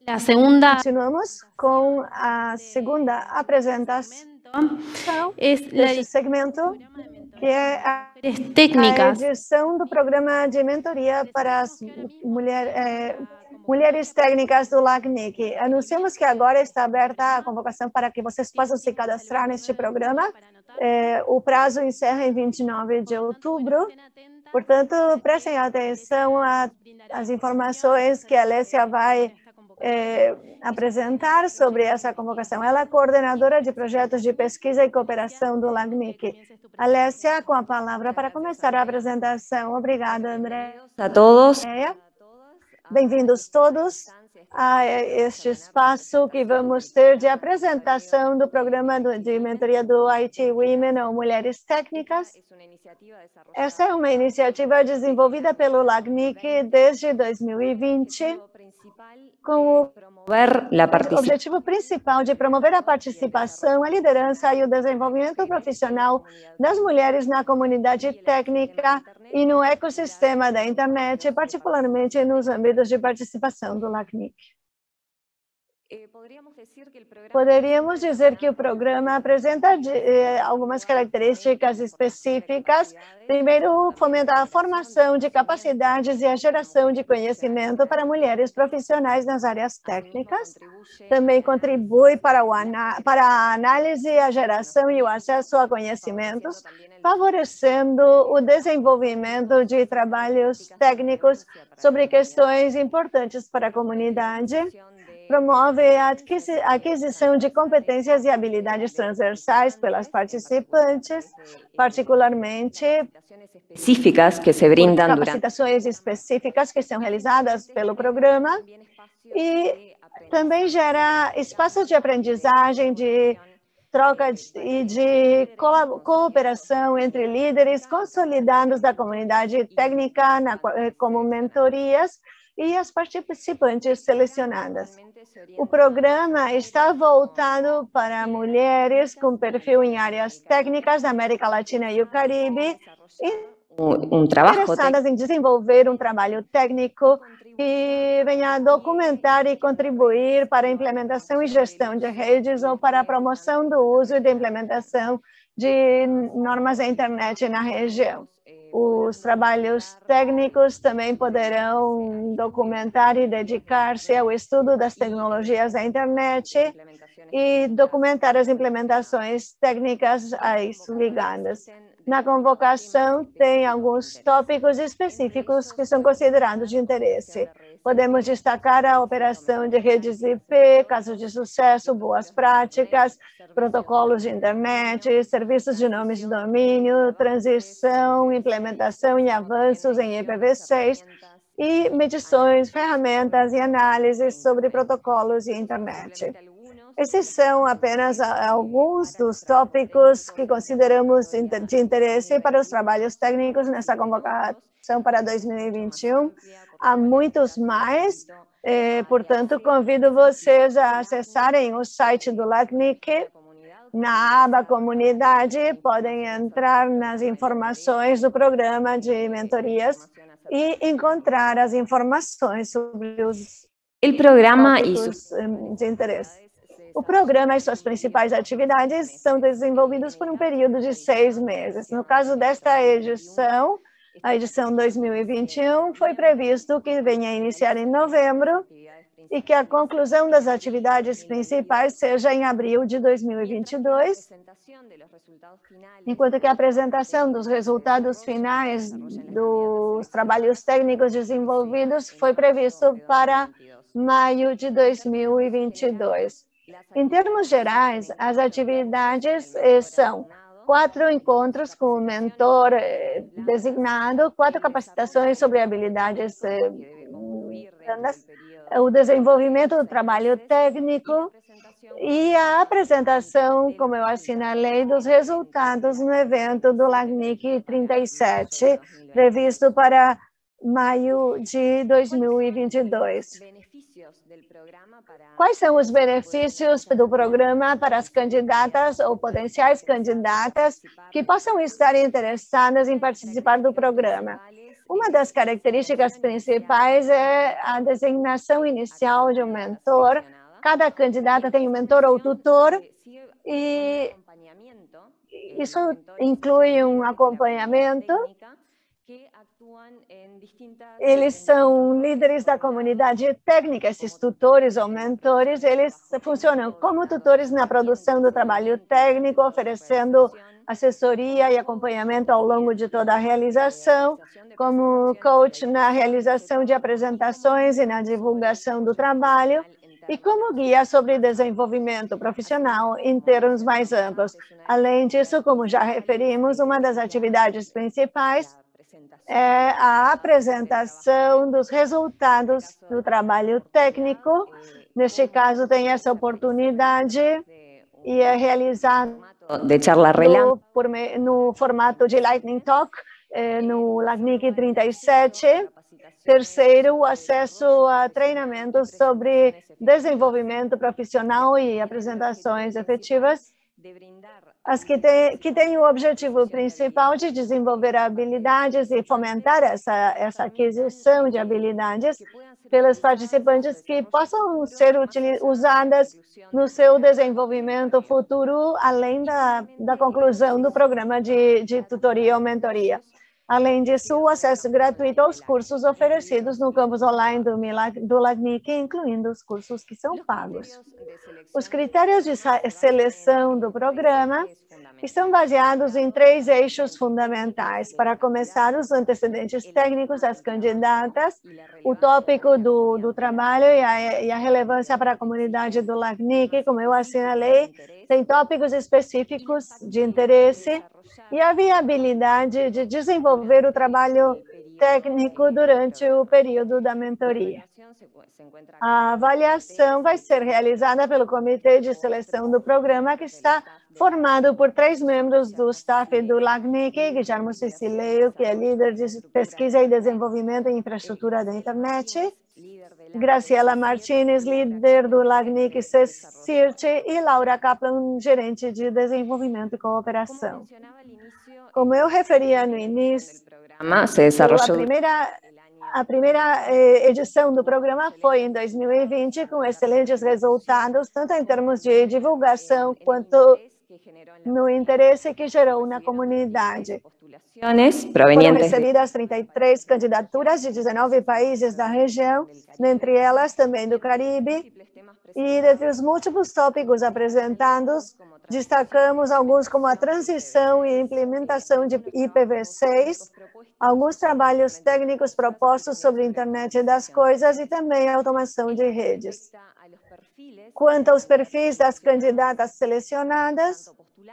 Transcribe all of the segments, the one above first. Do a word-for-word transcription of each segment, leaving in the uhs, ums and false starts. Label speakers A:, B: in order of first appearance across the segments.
A: La segunda
B: Continuamos com a segunda apresentação deste segmento, que é a, a edição do programa de mentoria para as mulher, é, mulheres técnicas do LACNIC. Anunciamos que agora está aberta a convocação para que vocês possam se cadastrar neste programa. É, o prazo encerra em vinte e nove de outubro. Portanto, prestem atenção às informações que a Alessia vai É, apresentar sobre essa convocação. Ela é coordenadora de projetos de pesquisa e cooperação do LACNIC. Alessia, com a palavra para começar a apresentação. Obrigada, André.
C: A todos.
B: Bem-vindos todos a este espaço que vamos ter de apresentação do programa de mentoria do I T Women, ou Mulheres Técnicas. Essa é uma iniciativa desenvolvida pelo LACNIC desde dois mil e vinte, com o objetivo principal de promover a participação, a liderança e o desenvolvimento profissional das mulheres na comunidade técnica e no ecossistema da internet, particularmente nos âmbitos de participação do LACNIC. Poderíamos dizer que o programa apresenta eh, algumas características específicas. Primeiro, fomenta a formação de capacidades e a geração de conhecimento para mulheres profissionais nas áreas técnicas. Também contribui para, o para a análise, a geração e o acesso a conhecimentos, favorecendo o desenvolvimento de trabalhos técnicos sobre questões importantes para a comunidade. Promove a aquisição de competências e habilidades transversais pelas participantes, particularmente
C: específicas que se brindam
B: capacitações específicas que são realizadas pelo programa, e também gera espaços de aprendizagem, de troca e de cooperação entre líderes consolidados da comunidade técnica, na, como mentorias, e as participantes selecionadas. O programa está voltado para mulheres com perfil em áreas técnicas da América Latina e o Caribe,
C: um trabalho
B: interessadas em desenvolver um trabalho técnico que venha a documentar e contribuir para a implementação e gestão de redes ou para a promoção do uso e da implementação de normas da internet na região. Os trabalhos técnicos também poderão documentar e dedicar-se ao estudo das tecnologias da internet e documentar as implementações técnicas a isso ligadas. Na convocação, tem alguns tópicos específicos que são considerados de interesse. Podemos destacar a operação de redes I P, casos de sucesso, boas práticas, protocolos de internet, serviços de nomes de domínio, transição, implementação e avanços em I P v seis, e medições, ferramentas e análises sobre protocolos e internet. Esses são apenas alguns dos tópicos que consideramos de interesse para os trabalhos técnicos nessa convocação para dois mil e vinte e um. Há muitos mais, eh, portanto, convido vocês a acessarem o site do LACNIC. Na aba Comunidade, podem entrar nas informações do programa de mentorias e encontrar as informações sobre os
C: o programa
B: tópicos de interesse. O programa e suas principais atividades são desenvolvidos por um período de seis meses. No caso desta edição, a edição dois mil e vinte e um, foi previsto que venha a iniciar em novembro e que a conclusão das atividades principais seja em abril de dois mil e vinte e dois, enquanto que a apresentação dos resultados finais dos trabalhos técnicos desenvolvidos foi previsto para maio de dois mil e vinte e dois. Em termos gerais, as atividades são quatro encontros com o mentor designado, quatro capacitações sobre habilidades blandas, o desenvolvimento do trabalho técnico e a apresentação, como eu assinalei, dos resultados no evento do LACNIC trinta e sete, previsto para maio de dois mil e vinte e dois. Quais são os benefícios do programa para as candidatas ou potenciais candidatas que possam estar interessadas em participar do programa? Uma das características principais é a designação inicial de um mentor. Cada candidata tem um mentor ou tutor e isso inclui um acompanhamento. Eles são líderes da comunidade técnica, esses tutores ou mentores, eles funcionam como tutores na produção do trabalho técnico, oferecendo assessoria e acompanhamento ao longo de toda a realização, como coach na realização de apresentações e na divulgação do trabalho, e como guia sobre desenvolvimento profissional em termos mais amplos. Além disso, como já referimos, uma das atividades principais é a apresentação dos resultados do trabalho técnico. Neste caso, tem essa oportunidade e é realizado
C: de charla
B: no, por, no formato de Lightning Talk, eh, no LACNIC trinta e sete. Terceiro, o acesso a treinamentos sobre desenvolvimento profissional e apresentações efetivas, as que têm que tem o objetivo principal de desenvolver habilidades e fomentar essa, essa aquisição de habilidades pelos participantes que possam ser usadas no seu desenvolvimento futuro, além da, da conclusão do programa de, de tutoria ou mentoria. Além disso, o acesso gratuito aos cursos oferecidos no campus online do, do LACNIC, incluindo os cursos que são pagos. Os critérios de seleção do programa estão baseados em três eixos fundamentais. Para começar, os antecedentes técnicos das candidatas, o tópico do, do trabalho e a, e a relevância para a comunidade do LACNIC, como eu assinalei, tem tópicos específicos de interesse e a viabilidade de desenvolver o trabalho técnico durante o período da mentoria. A avaliação vai ser realizada pelo Comitê de Seleção do Programa, que está formado por três membros do staff do LACNIC: Guilherme Cecilio, que é líder de pesquisa e desenvolvimento em infraestrutura da internet; Graciela Martinez, líder do LACNIC CECIRT; e Laura Kaplan, gerente de desenvolvimento e cooperação. Como eu referia no início, a primeira, a primeira eh, edição do programa foi em dois mil e vinte, com excelentes resultados, tanto em termos de divulgação quanto no interesse que gerou na comunidade. Foram recebidas trinta e três candidaturas de dezenove países da região, dentre elas também do Caribe, e dentre os múltiplos tópicos apresentados, destacamos alguns como a transição e implementação de I P v seis, alguns trabalhos técnicos propostos sobre a internet das coisas e também a automação de redes. Quanto aos perfis das candidatas selecionadas,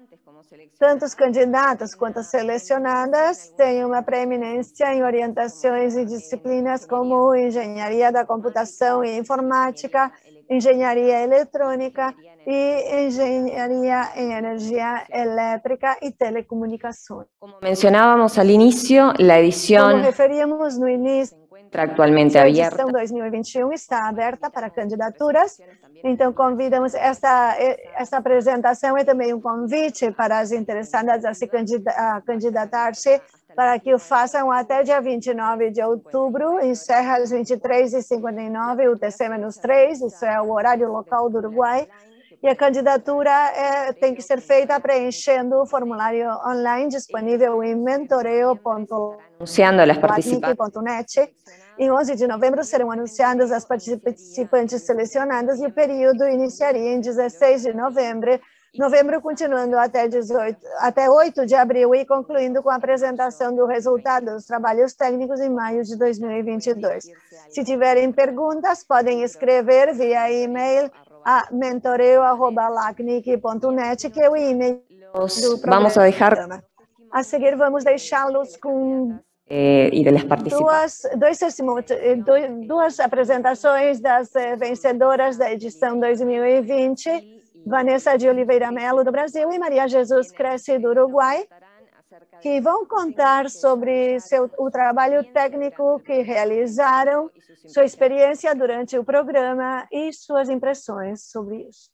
B: tanto os candidatos quanto as selecionadas têm uma preeminência em orientações e disciplinas como engenharia da computação e informática, engenharia eletrônica e engenharia em energia elétrica e telecomunicações.
C: Como mencionábamos al inicio, la edición
B: Como referíamos no início,
C: actualmente
B: a
C: abierta.
B: edição dois mil e vinte e um está aberta para candidaturas, então convidamos, esta, esta apresentação é também um convite para as interessadas a se candidatar-se, para que o façam até dia vinte e nove de outubro, encerra às vinte e três e cinquenta e nove, U T C menos três, isso é o horário local do Uruguai, e a candidatura é, tem que ser feita preenchendo o formulário online disponível em mentoreo ponto lacnic ponto net. Em onze de novembro serão anunciadas as participantes selecionadas e o período iniciaria em dezesseis de novembro, novembro continuando até, dezoito, até oito de abril e concluindo com a apresentação do resultado dos trabalhos técnicos em maio de dois mil e vinte e dois. Se tiverem perguntas, podem escrever via e-mail a mentoreo arroba lacnic ponto net, que é o e-mail do programa.
C: Vamos a dejar
B: a seguir, vamos deixá-los com
C: eh, y de las participantes.
B: duas, dois, duas apresentações das vencedoras da edição dois mil e vinte, Vanessa de Oliveira Melo, do Brasil, e Maria Jesus Cresce, do Uruguai. que vão contar sobre seu, o trabalho técnico que realizaram, sua experiência durante o programa e suas impressões sobre isso.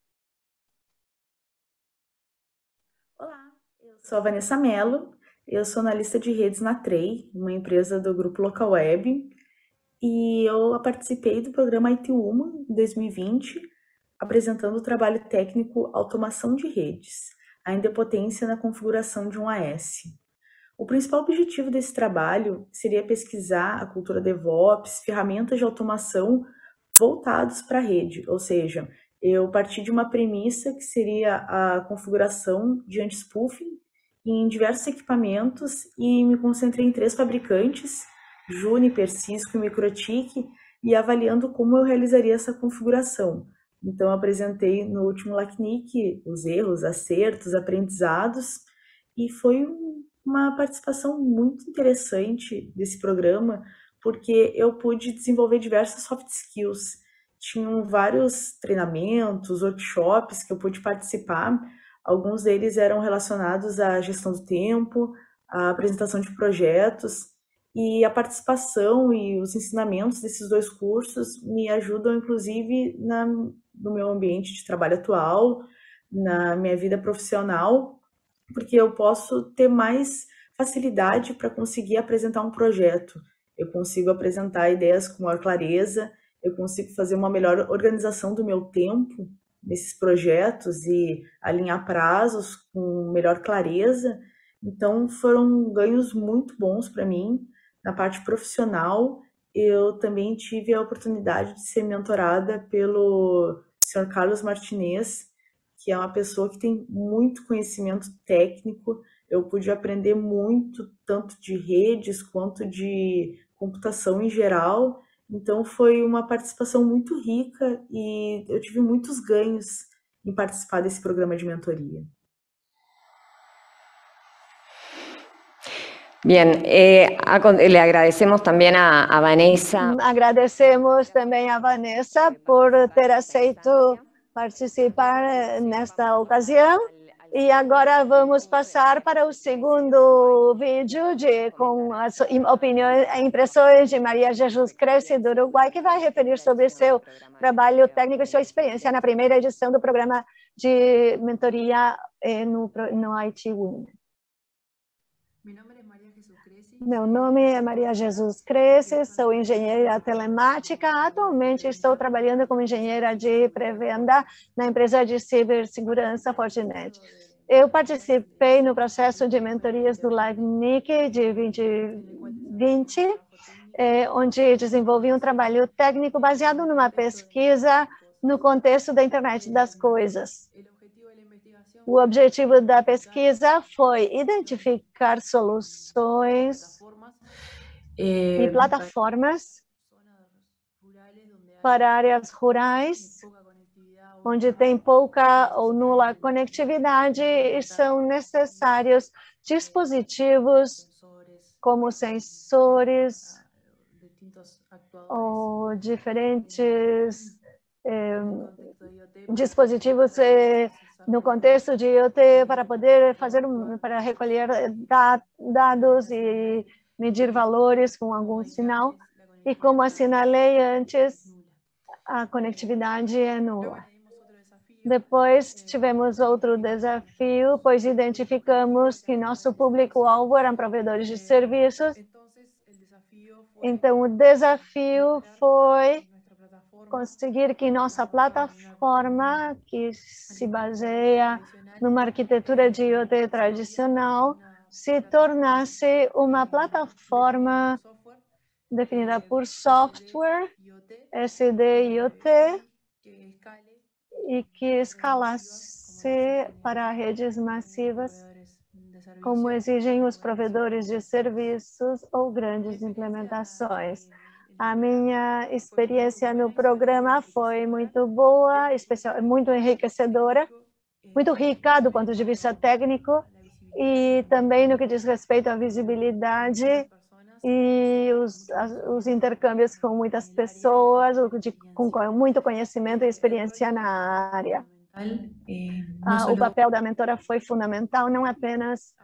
A: Olá, eu sou a Vanessa Mello, eu sou analista de redes na Trey, uma empresa do grupo Local Web, e eu participei do programa I T Woman em dois mil e vinte, apresentando o trabalho técnico Automação de Redes, a idempotência na configuração de um A S. O principal objetivo desse trabalho seria pesquisar a cultura DevOps, ferramentas de automação voltados para a rede, ou seja, eu parti de uma premissa que seria a configuração de anti-spoofing em diversos equipamentos e me concentrei em três fabricantes, Juniper, Cisco e MikroTik, e avaliando como eu realizaria essa configuração. Então, eu apresentei no último LACNIC os erros, acertos, aprendizados, e foi uma participação muito interessante desse programa, porque eu pude desenvolver diversas soft skills. Tinham vários treinamentos, workshops que eu pude participar. Alguns deles eram relacionados à gestão do tempo, à apresentação de projetos, e a participação e os ensinamentos desses dois cursos me ajudam, inclusive, na, no meu ambiente de trabalho atual, na minha vida profissional, porque eu posso ter mais facilidade para conseguir apresentar um projeto. Eu consigo apresentar ideias com maior clareza, eu consigo fazer uma melhor organização do meu tempo nesses projetos e alinhar prazos com melhor clareza. Então, foram ganhos muito bons para mim. Na parte profissional, eu também tive a oportunidade de ser mentorada pelo senhor Carlos Martinez, que é uma pessoa que tem muito conhecimento técnico. Eu pude aprender muito, tanto de redes quanto de computação em geral. Então, foi uma participação muito rica e eu tive muitos ganhos em participar desse programa de mentoria.
C: Bien, eh, a, le agradecemos también a, a Vanessa.
B: Agradecemos também a Vanessa por ter aceito participar nesta ocasião. E agora vamos passar para o segundo vídeo de, com as opiniões e impressões de Maria Jesus Cresce, do Uruguai, que vai referir sobre seu trabalho técnico e sua experiência na primeira edição do programa de mentoria no, no I T Woman. Meu nome é Maria Jesus Cresce, sou engenheira telemática. Atualmente estou trabalhando como engenheira de pré-venda na empresa de cibersegurança Fortinet. Eu participei no processo de mentorias do LACNIC de dois mil e vinte, eh, onde desenvolvi um trabalho técnico baseado numa pesquisa no contexto da internet das coisas. O objetivo da pesquisa foi identificar soluções e plataformas para áreas rurais, onde tem pouca ou nula conectividade e são necessários dispositivos como sensores ou diferentes eh, dispositivos eh, no contexto de I O T para poder fazer, para recolher dados e medir valores com algum sinal. E como assinalei antes, a conectividade é nula. Depois tivemos outro desafio, pois identificamos que nosso público-alvo eram provedores de serviços. Então, o desafio foi conseguir que nossa plataforma, que se baseia numa arquitetura de I O T tradicional, se tornasse uma plataforma definida por software, S D I O T, e que escalasse para redes massivas, como exigem os provedores de serviços ou grandes implementações. A minha experiência no programa foi muito boa, especial, muito enriquecedora, muito rica do ponto de vista técnico e também no que diz respeito à visibilidade e os, os intercâmbios com muitas pessoas, de, com muito conhecimento e experiência na área. Ah, o papel da mentora foi fundamental, não apenas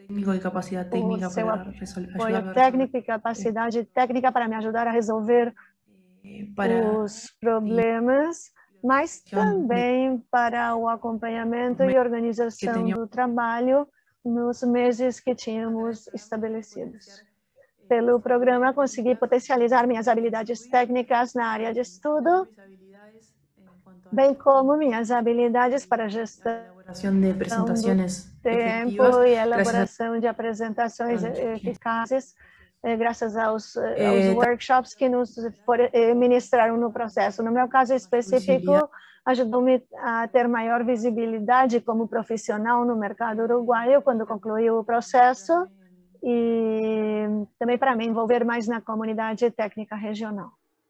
A: técnico e capacidade técnica
B: seu
A: para resolver,
B: apoio
A: ajudar-me a
B: técnico e capacidade técnica para me ajudar a resolver
A: resolver, para
B: os problemas, mas também para o acompanhamento e organização do trabalho nos meses que tínhamos estabelecidos. Pelo programa, consegui potencializar minhas habilidades técnicas na área de estudo, bem como minhas habilidades para gestão
A: de apresentações
B: do tempo e elaboração de apresentações eficazes, graças aos, aos workshops que nos ministraram no processo. No meu caso específico, ajudou-me a ter maior visibilidade como profissional no mercado uruguaio quando concluí o processo e também para me envolver mais na comunidade técnica regional.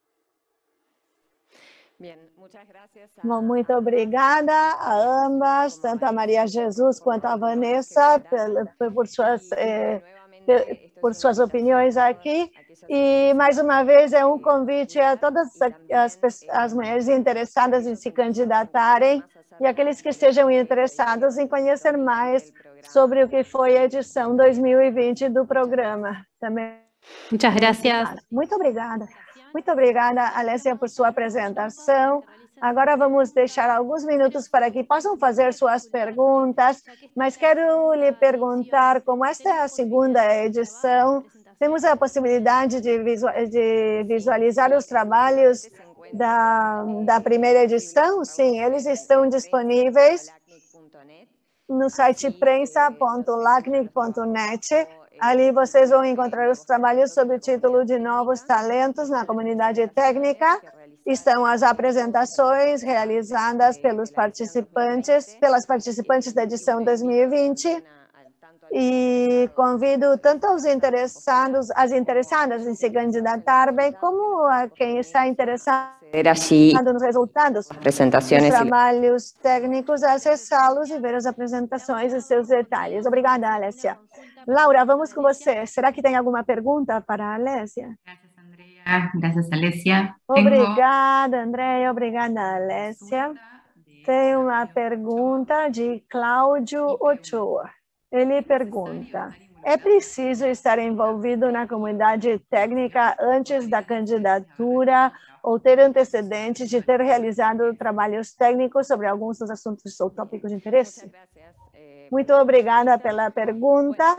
B: Bom, muito obrigada a ambas, tanto a Maria Jesus quanto a Vanessa, por suas, eh, por suas opiniões aqui. E, mais uma vez, é um convite a todas as, as mulheres interessadas em se candidatarem e aqueles que estejam interessados em conhecer mais sobre o que foi a edição dois mil e vinte do programa. Também.
D: Muchas gracias.
B: Muito obrigada. Muito obrigada, Alessia, por sua apresentação. Agora vamos deixar alguns minutos para que possam fazer suas perguntas, mas quero lhe perguntar, como esta é a segunda edição, temos a possibilidade de visualizar os trabalhos da, da primeira edição? Sim, eles estão disponíveis no site prensa ponto lacnic ponto net. Ali vocês vão encontrar os trabalhos sob o título de Novos Talentos na Comunidade Técnica. Estão as apresentações realizadas pelos participantes, pelas participantes da edição dois mil e vinte. E convido tanto os interessados, as interessadas em se candidatar, bem como a quem está interessado nos resultados dos trabalhos técnicos, acessá-los e ver as apresentações e seus detalhes. Obrigada, Alessia. Laura, vamos com você. Será que tem alguma pergunta para a Alessia?
D: Gracias, Alessia.
B: Obrigada, Andréia. Obrigada, Alessia. Tem uma pergunta de Cláudio Ochoa. Ele pergunta: é preciso estar envolvido na comunidade técnica antes da candidatura ou ter antecedentes de ter realizado trabalhos técnicos sobre alguns dos assuntos ou tópicos de interesse? Muito obrigada pela pergunta.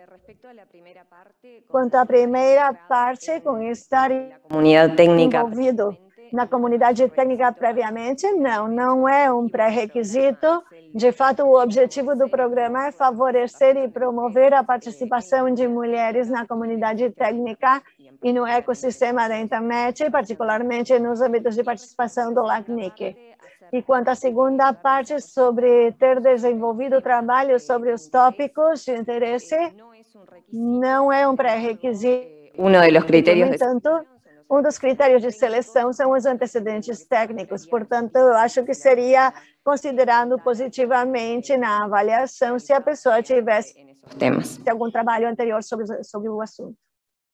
B: Quanto à primeira parte, com estar envolvido na comunidade técnica previamente, não, não é um pré-requisito. De fato, o objetivo do programa é favorecer e promover a participação de mulheres na comunidade técnica e no ecossistema da internet, particularmente nos âmbitos de participação do LACNIC. E quanto à segunda parte, sobre ter desenvolvido trabalho sobre os tópicos de interesse, não é um pré-requisito.
C: Um dos critérios.
B: No entanto, um dos critérios de seleção são os antecedentes técnicos. Portanto, eu acho que seria considerado positivamente na avaliação se a pessoa tivesse
C: temas.
B: algum trabalho anterior sobre, sobre o assunto.